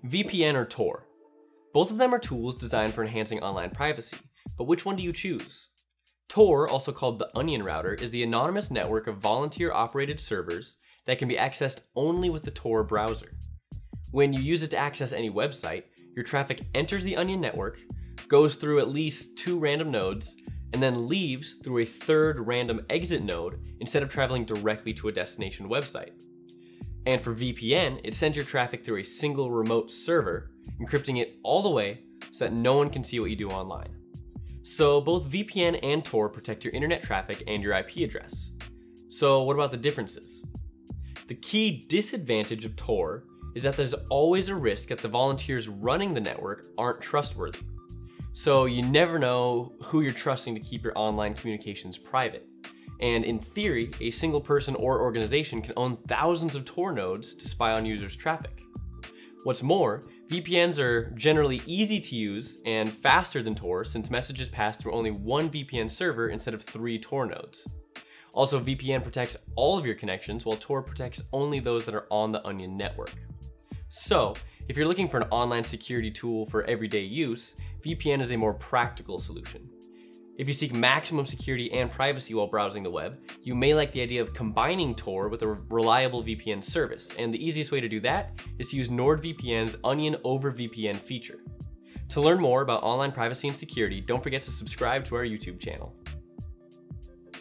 VPN or Tor. Both of them are tools designed for enhancing online privacy, but which one do you choose? Tor, also called the Onion Router, is the anonymous network of volunteer-operated servers that can be accessed only with the Tor browser. When you use it to access any website, your traffic enters the Onion network, goes through at least 2 random nodes, and then leaves through a 3rd random exit node instead of traveling directly to a destination website. And for VPN, it sends your traffic through a single remote server, encrypting it all the way so that no one can see what you do online. So both VPN and Tor protect your internet traffic and your IP address. So what about the differences? The key disadvantage of Tor is that there's always a risk that the volunteers running the network aren't trustworthy. So you never know who you're trusting to keep your online communications private. And in theory, a single person or organization can own thousands of Tor nodes to spy on users' traffic. What's more, VPNs are generally easy to use and faster than Tor since messages pass through only 1 VPN server instead of 3 Tor nodes. Also, VPN protects all of your connections while Tor protects only those that are on the Onion network. So, if you're looking for an online security tool for everyday use, VPN is a more practical solution. If you seek maximum security and privacy while browsing the web, you may like the idea of combining Tor with a reliable VPN service, and the easiest way to do that is to use NordVPN's Onion over VPN feature. To learn more about online privacy and security, don't forget to subscribe to our YouTube channel.